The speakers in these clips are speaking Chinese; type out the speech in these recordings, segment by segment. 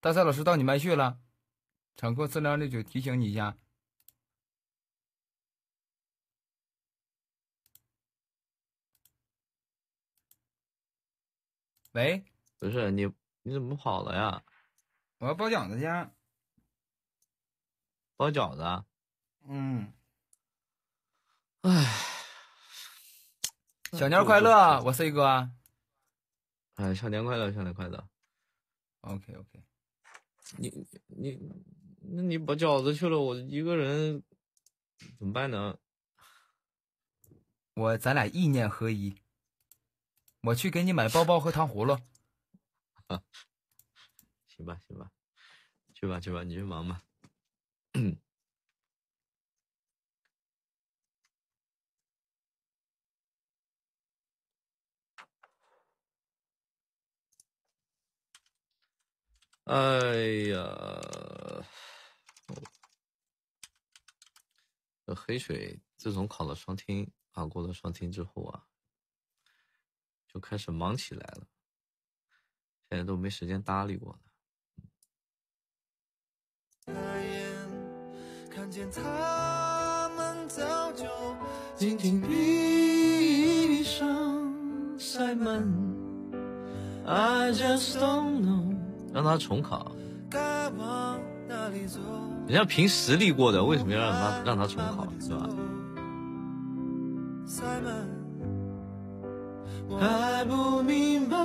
大赛老师到你麦序了，场控4069提醒你一下。喂， 不是你怎么跑了呀？ 我要包饺子去。 包饺子啊？ 嗯。 唉， 小年快乐，我 C 哥。 哎，小年快乐，小年快乐。 OK。 那你包饺子去了，我一个人怎么办呢？ 咱俩意念合一，我去给你买包包和糖葫芦。 行吧，去吧，你去忙吧。哎呀，这黑水自从考了双听啊，过了双听之后啊，就开始忙起来了，现在都没时间搭理我了。看见他们早就紧紧闭上塞门 I just don't know 让他重考，人家凭实力过的，为什么要让他重考，是吧？还不明白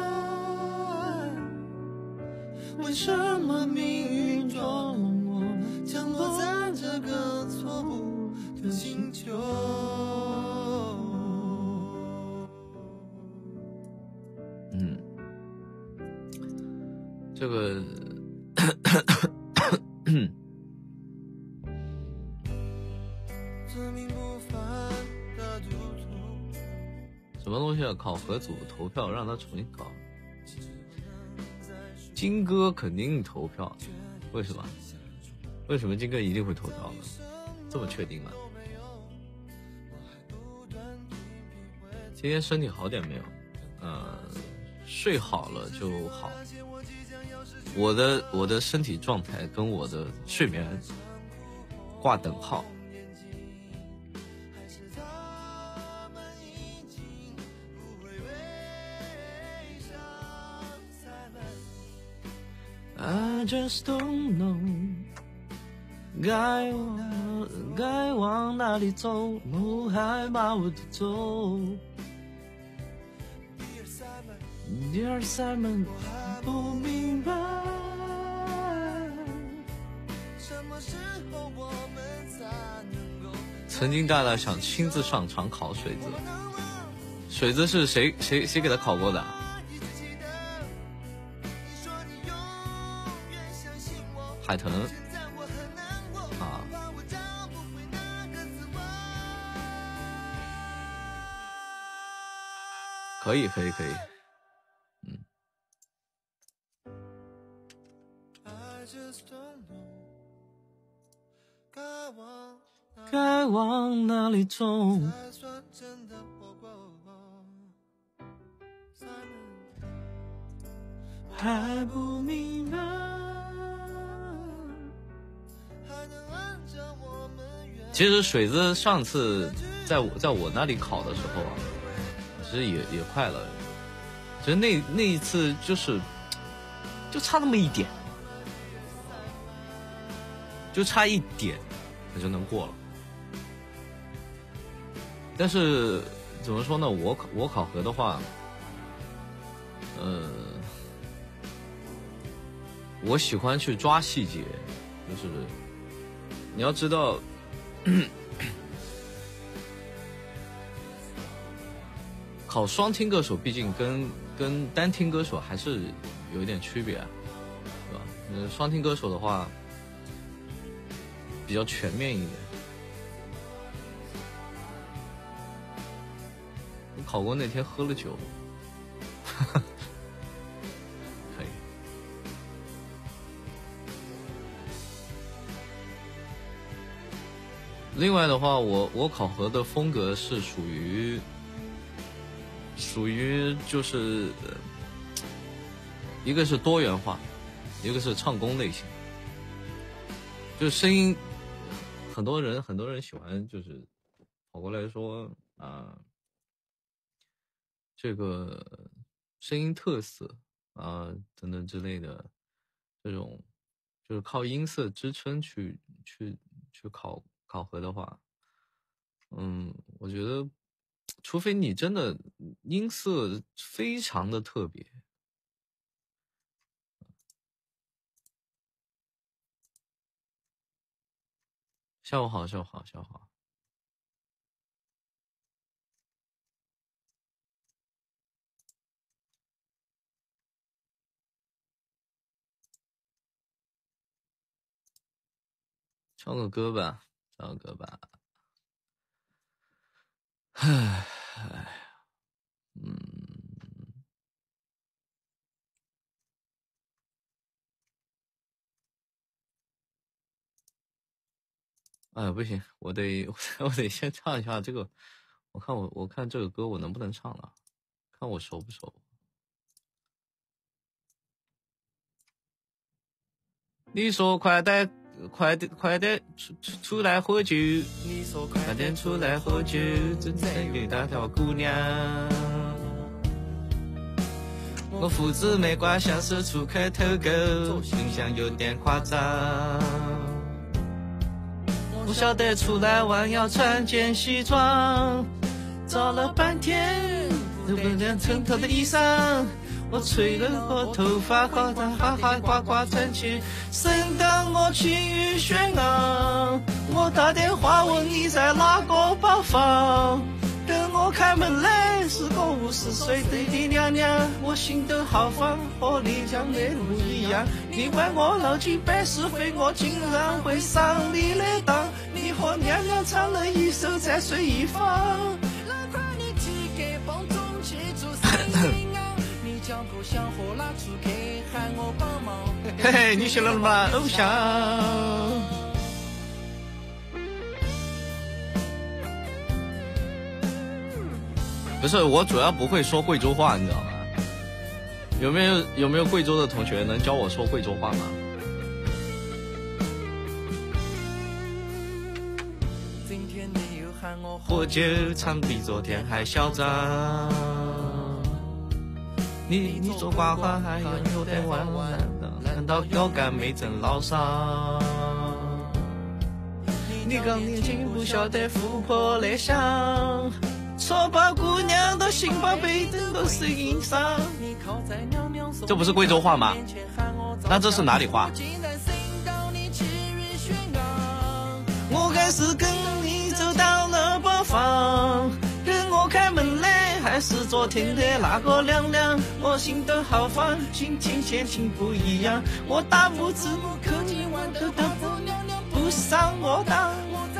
为什么命运捉弄我，降落在这个错误的星球。这个什么东西啊？考核组投票让他重新考。金哥肯定投票，为什么？为什么金哥一定会投票呢？这么确定吗？今天身体好点没有？睡好了就好。我的身体状态跟我的睡眠挂等号。I just don't know 该往哪里走，路还把我带走。Dear Simon， 我还不明白，什么时候我们才能够。曾经大大想亲自上场考水子，水子是谁给他考过的？海豚啊，可以，该往哪里走？还不明白。其实水子上次在我那里考的时候啊，其实也快了。其实那一次就差那么一点，就差一点，他就能过了。但是怎么说呢？我考核的话，我喜欢去抓细节，就是你要知道。考双听歌手毕竟跟单听歌手还是有一点区别，对吧？双听歌手的话比较全面一点。我考过那天喝了酒，可以。另外的话，我考核的风格是属于就是一个是多元化， 一个是唱功类型，就声音，很多人喜欢就是跑过来说啊、这个声音特色啊、等等之类的这种，就是靠音色支撑去考核的话，我觉得除非你真的音色非常的特别。下午好，下午好，下午好。唱个歌吧，唱个歌吧。唉，哎，不行，我得先唱一下这个。我看这个歌我能不能唱了，看我熟不熟。你说快点出来喝酒，你说快点出来喝酒，真正的那条姑娘。我胡子没刮，像是出开头狗，形象有点夸张。不晓得出来玩要穿件西装，找了半天都不能衬透的衣裳。我吹了个头发，搞得哈哈呱呱整齐，省得我情绪轩昂。我打电话问你在哪个包房，等我开门来是个50岁的娘娘。我心头豪放，和丽江的路一样。你怪我脑筋摆是非，我竟然会上你的当。你和娘娘唱了一首再睡一方。那块你寄给帮中记住声音啊，你讲不想和那出去喊我帮忙。嘿嘿，你学了吗，偶像？不是，我主要不会说贵州话，你知道吗？有没有贵州的同学能教我说贵州话吗？今天你又喊我喝酒，唱比昨天还嚣张。你说瓜话还有点弯弯的，难道腰杆没整老伤？你刚年轻不晓得富婆的想。说把姑娘的心宝贝整个是硬伤。这不是贵州话吗？那这是哪里话？我该是跟你走到了北方，等我开门来还是昨天的那个娘娘。我心头豪放，今天心情不一样。我大拇指可今晚的大姑娘娘不上我当。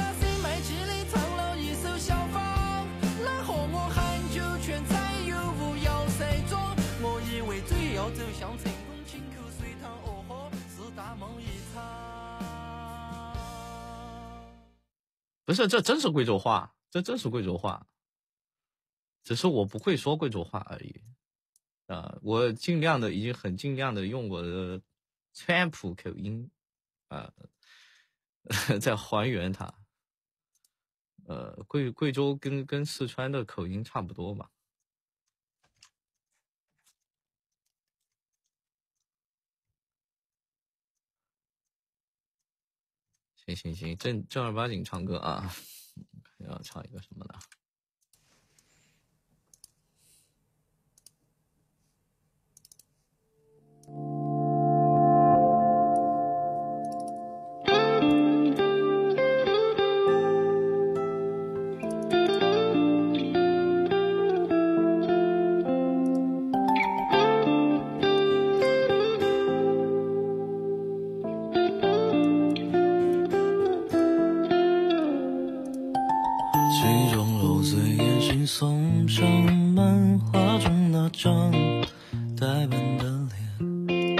走向成功，亲口随堂哦吼，是大梦一场。不是，这真是贵州话，这真是贵州话，只是我不会说贵州话而已。我尽量的，已经很尽量的用我的川普口音在还原它。贵州跟四川的口音差不多嘛。行，正儿八经唱歌啊！要唱一个什么呢？送上漫画中那张呆板的脸，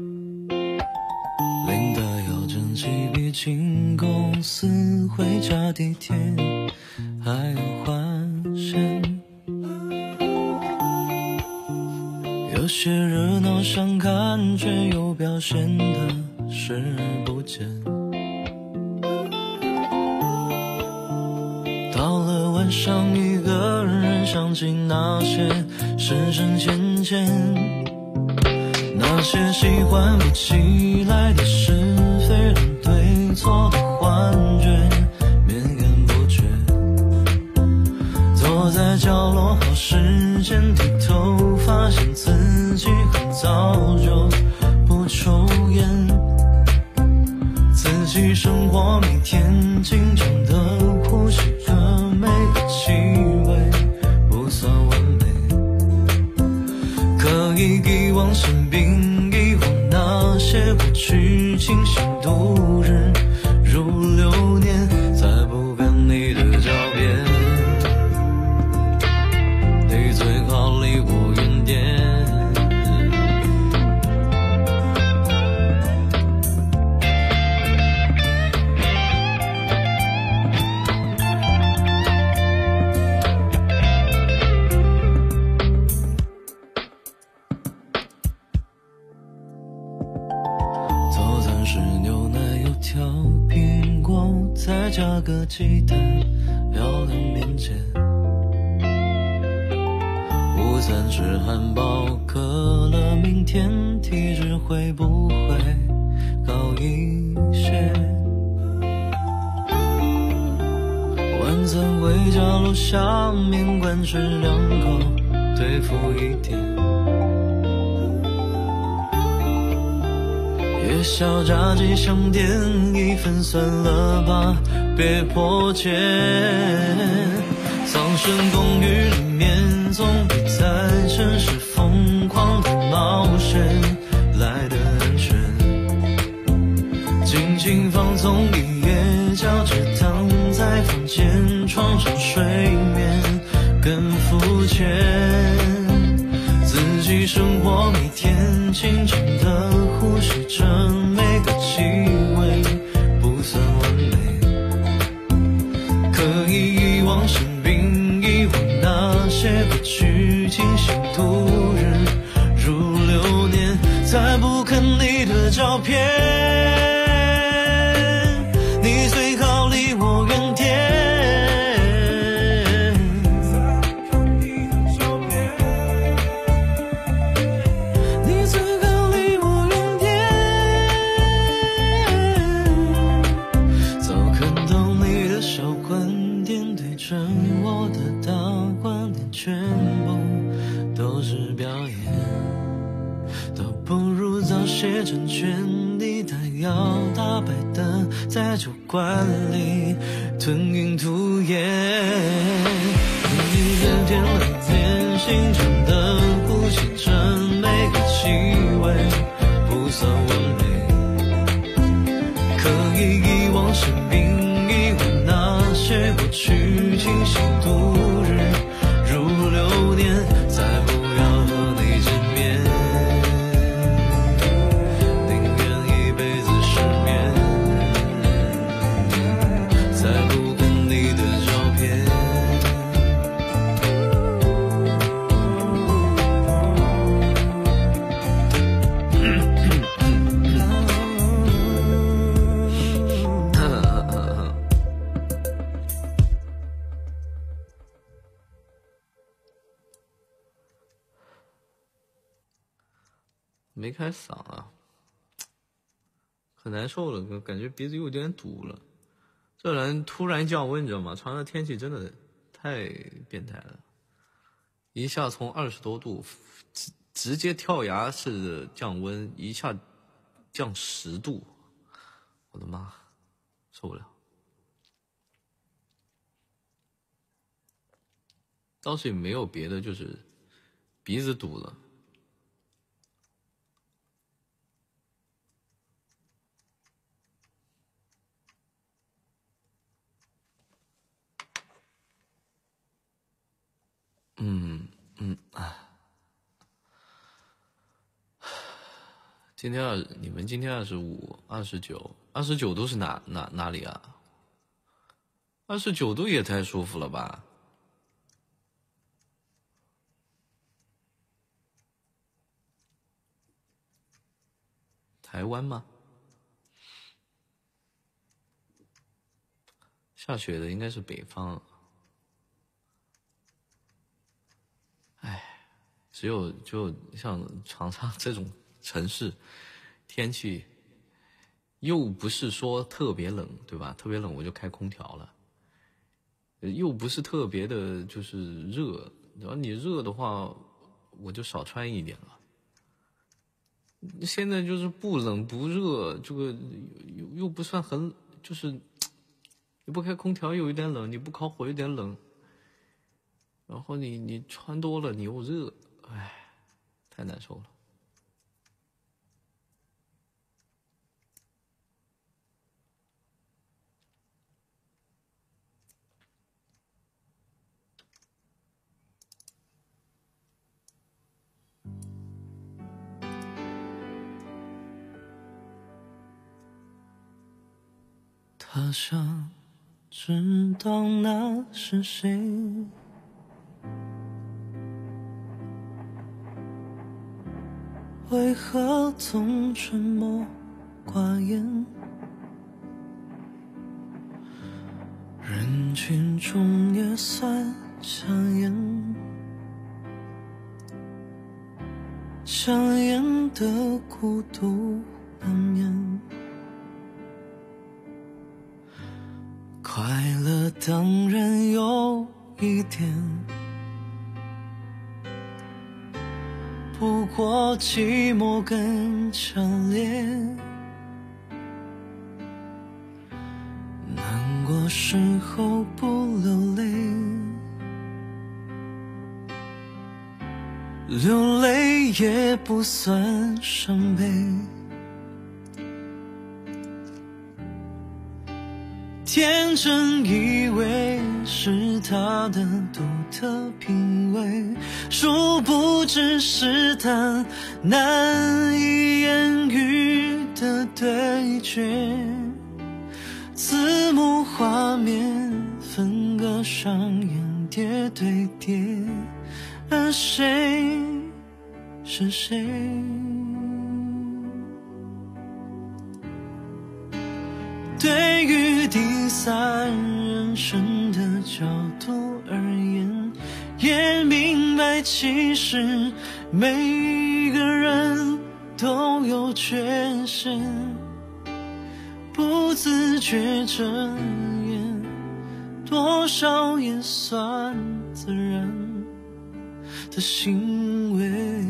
领带要整齐，比进公司回家地铁还要换线。 有些热闹想看，却又表现得视而不见。到了晚上，一个人想起那些深深浅浅，那些喜欢不起来的是非和对错的幻觉，绵延不绝。坐在角落好时间，低头发现自己很早就不抽烟，自己生活每天紧张的呼吸着每个气味，不算完美。可以遗忘生病，遗忘那些过去，清醒度日如流年，再不看你的照片，你最好离我远点。早餐是牛奶油条苹果，再加个鸡蛋，要两边煎。午餐吃汉堡可乐，明天体脂会不会高一些？晚餐回家楼下面馆吃2口，对付一点。夜宵炸鸡香点1份算了吧，别破戒。丧尸公寓里面总比在城市疯狂的冒险来得安全。尽情放纵一夜，脚趾躺在房间床上睡眠更肤浅。自己生活每天紧张的呼吸着每个气味，不算完美。可以遗忘生病，遗忘那些过去，清醒度日如流年，再不看你的照片，你最好离我远点。我的大观点全部都是表演，倒不如早些成全你，但要打败的在酒馆里吞云吐烟。你人点了点，心中的呼吸着每个气味，不算完美。可以遗忘生病，遗忘那些过去，清醒度日如流年，再不要和你见面，宁愿一辈子失眠，再不看你的照片。没开嗓啊，可难受了，感觉鼻子有点堵了。这人突然降温，你知道吗？长沙天气真的太变态了，一下从20多度直接跳崖式的降温，一下降10度，我的妈，受不了。倒是也没有别的，就是鼻子堵了。今天你们今天25、29度是哪里啊？29度也太舒服了吧！ 台湾吗？下雪的应该是北方。哎，只有就像长沙这种城市，天气又不是说特别冷，对吧？特别冷我就开空调了，又不是特别的就是热，然后你热的话我就少穿一点了。现在就是不冷不热，这个又不算很，就是你不开空调有一点冷，你不烤火有点冷，然后你穿多了你又热，哎，太难受了。 他想知道那是谁，为何总沉默寡言，人群中也算抢眼，抢眼的孤独难免，快乐当然有一点，不过寂寞更强烈，难过时候不流泪，流泪也不算伤悲，天真以为是他的独特品味，殊不知是他难以言语的对决，字幕画面分割上演叠对叠，而谁是谁？对于第三人称的角度而言，也明白其实每个人都有缺陷，不自觉睁眼，多少也算自然的行为。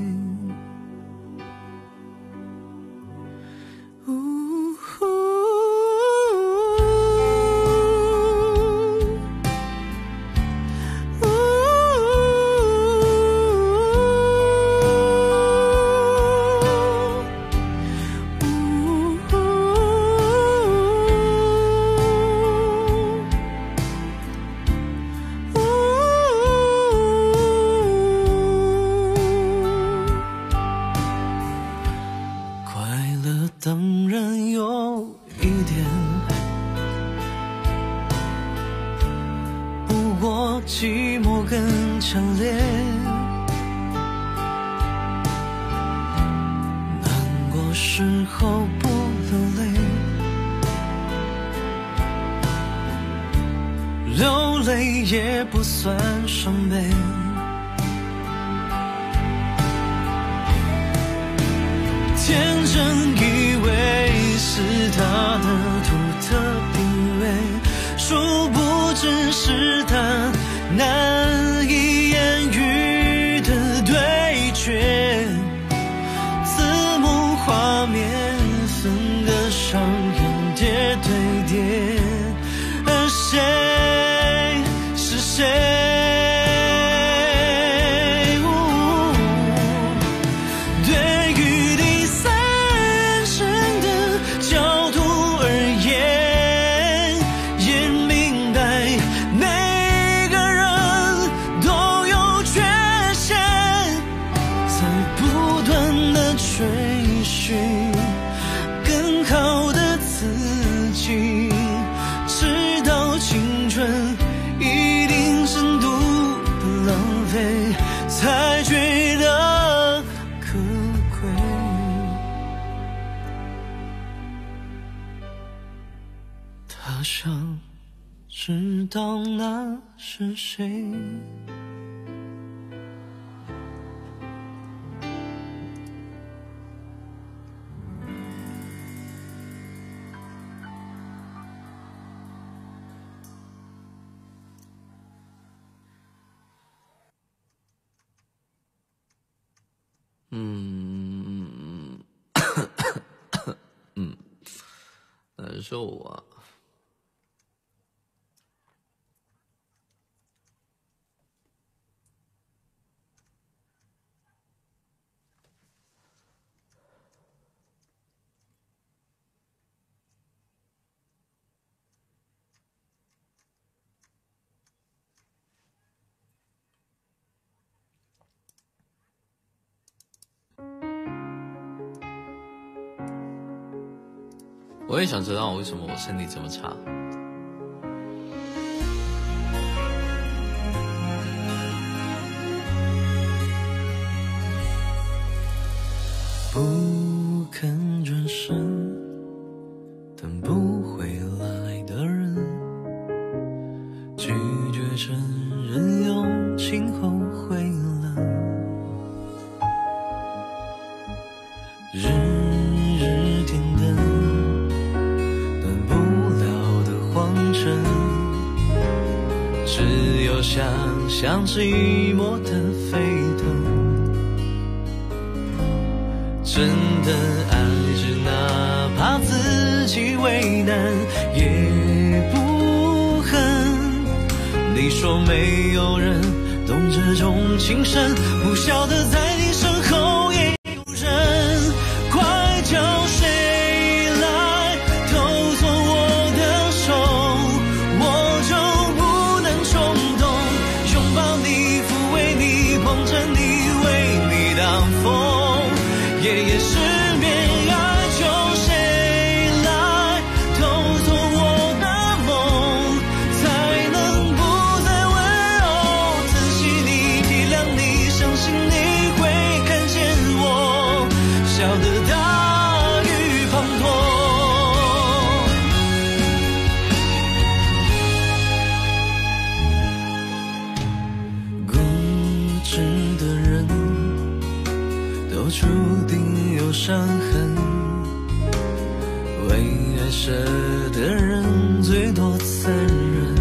当然有一点，不过寂寞更强烈，难过时候不流泪，流泪也不算伤悲，天真以为是他的独特品味，殊不知是他难以言语的对决，字幕画面分割上演叠对叠，而谁是谁？才觉得可贵。 知道那是谁。 难受啊。我也想知道为什么我身体这么差。 不肯转身，等不回来的人，拒绝承认有情后悔了，日日点灯，断不了的荒尘，只有想象寂寞的沸腾。真的爱着，哪怕自己为难也不恨。你说没有人懂这种情深，不晓得在你身后也有人。快叫谁来偷走我的手，我就不能冲动，拥抱你，抚慰你，捧着你，为你挡风。夜夜失眠，爱就谁来偷走我的梦，才能不再温柔，珍惜你，体谅你，相信你会看见我，笑得大雨滂沱。固执的人都注定有伤痕，为爱舍的人最多残忍。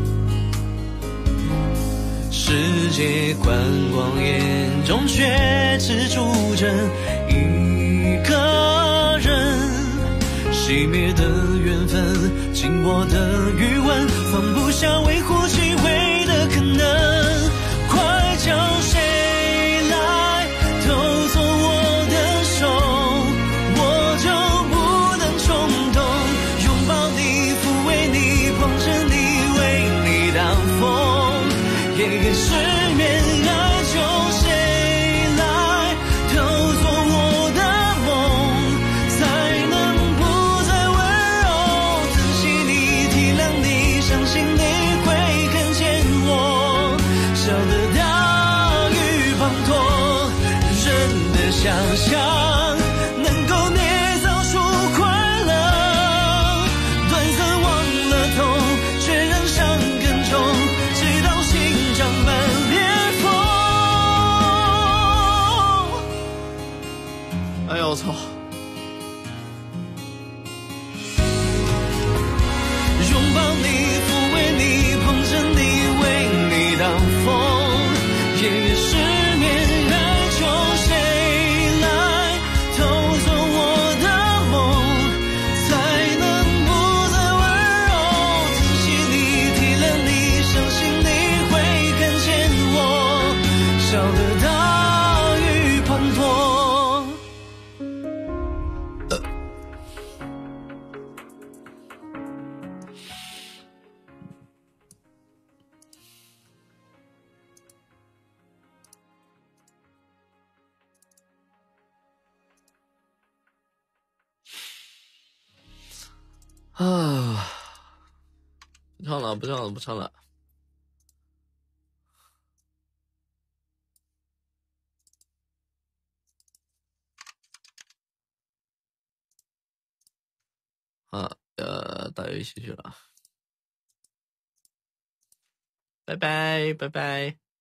世界观光眼中却只住着一个人，熄灭的缘分，紧握的余温，放不下微乎其微的可能。快叫谁来偷走我的手，我就不能冲动，拥抱你，抚慰你，捧着你，为你挡风。夜夜失眠，爱就谁来偷走我的梦，才能不再温柔，珍惜你，体谅你，相信你会看见我，笑得大雨滂沱。人的想象能够捏造出快乐，短暂忘了痛，却让伤更重，直到心长满裂缝。 哎呦我操！ 拥抱你，抚慰你，捧着你，为你挡风。夜夜失眠，爱就谁来偷走我的梦，才能不再温柔，珍惜你，体谅你，相信你会看见我，笑得大雨滂沱。 啊，不唱了，不唱了，不唱了。啊，打游戏去了。 拜拜，拜拜。